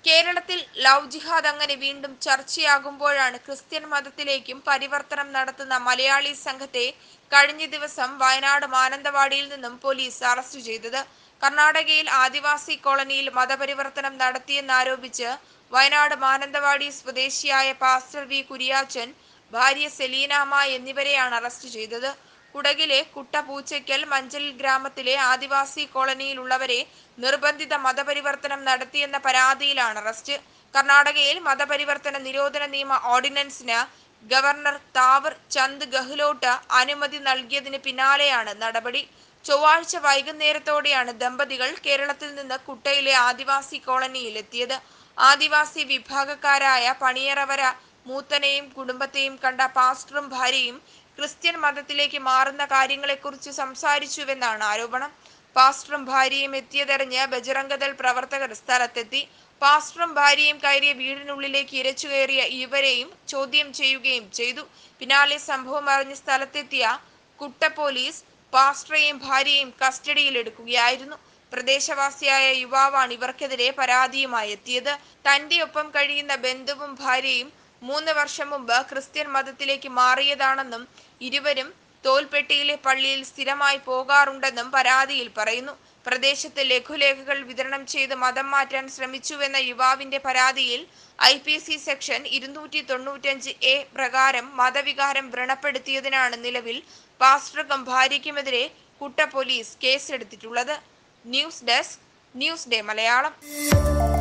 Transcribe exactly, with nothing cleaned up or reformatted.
കേരളത്തിൽ ലവ് ജിഹാദ് അങ്ങനെ വീണ്ടും ചർച്ചയാകുമ്പോഴാണ് ക്രിസ്ത്യൻ മതത്തിലേക്കും പരിവർത്തനം നടത്തുന്ന മലയാളി സംഘത്തെ കഴിഞ്ഞ ദിവസം വയനാട് മാനന്തവാടിയിൽ നിന്നും പോലീസ് അറസ്റ്റ് ചെയ്തത്. കർണാടകയിൽ ആദിവാസി കോളനിയിൽ മതപരിവർത്തനം നടത്തിയെന്നാരോപിച്ച് വയനാട് മാനന്തവാടി സ്വദേശിയായ പാസ്റ്റർ വി കുര്യാച്ചൻ, ഭാര്യ സെലീനാമ്മ എന്നിവരെയാണ് അറസ്റ്റ് ചെയ്തത്. കുടകിലെ കുട്ടപൂച്ചയ്ക്കൽ മഞ്ചലിൽ ഗ്രാമത്തിലെ ആദിവാസി കോളനിയിലുള്ളവരെ നിർബന്ധിത മതപരിവർത്തനം നടത്തിയെന്ന പരാതിയിലാണ് അറസ്റ്റ്. കർണാടകയിൽ മതപരിവർത്തന നിരോധന നിയമ ഓർഡിനൻസിന് ഗവർണർ താവർ ചന്ദ് ഗെഹ്ലോട്ട് അനുമതി നൽകിയതിന് പിന്നാലെയാണ് നടപടി. ചൊവ്വാഴ്ച വൈകുന്നേരത്തോടെയാണ് ദമ്പതികൾ കേരളത്തിൽ നിന്ന് കുട്ടയിലെ ആദിവാസി കോളനിയിൽ എത്തിയത്. ആദിവാസി വിഭാഗക്കാരായ പണിയറവര മൂത്തനെയും കുടുംബത്തെയും കണ്ട പാസ്റ്ററും ഭാര്യയും ക്രിസ്ത്യൻ മതത്തിലേക്ക് മാറുന്ന കാര്യങ്ങളെക്കുറിച്ച് സംസാരിച്ചുവെന്നാണ് ആരോപണം. പാസ്റ്ററും ഭാര്യയും എത്തിയതറിഞ്ഞ് ബജറംഗദൾ പ്രവർത്തകർ സ്ഥലത്തെത്തി. പാസ്റ്ററും ഭാര്യയും കയറിയ വീടിനുള്ളിലേക്ക് ഇരച്ചു കയറിയ ഇവരെയും ചോദ്യം ചെയ്യുകയും ചെയ്തു. പിന്നാലെ സംഭവം അറിഞ്ഞ് സ്ഥലത്തെത്തിയ കുട്ട പോലീസ് പാസ്റ്ററെയും ഭാര്യയെയും കസ്റ്റഡിയിലെടുക്കുകയായിരുന്നു. പ്രദേശവാസിയായ യുവാവാണ് ഇവർക്കെതിരെ പരാതിയുമായി എത്തിയത്. തന്റെ ഒപ്പം കഴിയുന്ന ബന്ധുവും ഭാര്യയും മൂന്ന് വർഷം മുമ്പ് ക്രിസ്ത്യൻ മതത്തിലേക്ക് മാറിയതാണെന്നും ഇരുവരും തോൽപ്പെട്ടിയിലെ പള്ളിയിൽ സ്ഥിരമായി പോകാറുണ്ടെന്നും പരാതിയിൽ പറയുന്നു. പ്രദേശത്ത് ലഘുലേഖകൾ വിതരണം ചെയ്ത് മതം മാറ്റാൻ ശ്രമിച്ചുവെന്ന യുവാവിന്റെ പരാതിയിൽ ഐ പി സി സെക്ഷൻ ഇരുന്നൂറ്റി തൊണ്ണൂറ്റഞ്ച് എ പ്രകാരം മതവികാരം വ്രണപ്പെടുത്തിയതിനാണ് നിലവിൽ പാസ്റ്റർക്കും ഭാര്യയ്ക്കുമെതിരെ കുട്ട പോലീസ് കേസെടുത്തിട്ടുള്ളത്. News desk, news day Malayalam.